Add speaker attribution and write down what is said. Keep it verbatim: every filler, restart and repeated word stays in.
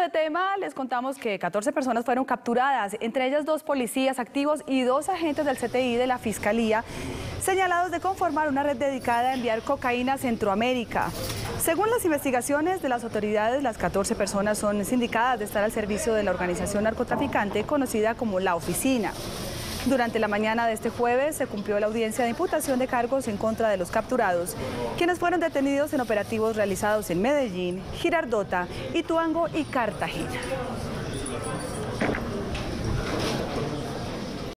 Speaker 1: de tema, les contamos que catorce personas fueron capturadas, entre ellas dos policías activos y dos agentes del C T I de la Fiscalía, señalados de conformar una red dedicada a enviar cocaína a Centroamérica. Según las investigaciones de las autoridades, las catorce personas son sindicadas de estar al servicio de la organización narcotraficante conocida como La Oficina. Durante la mañana de este jueves se cumplió la audiencia de imputación de cargos en contra de los capturados, quienes fueron detenidos en operativos realizados en Medellín, Girardota, Ituango y Cartagena.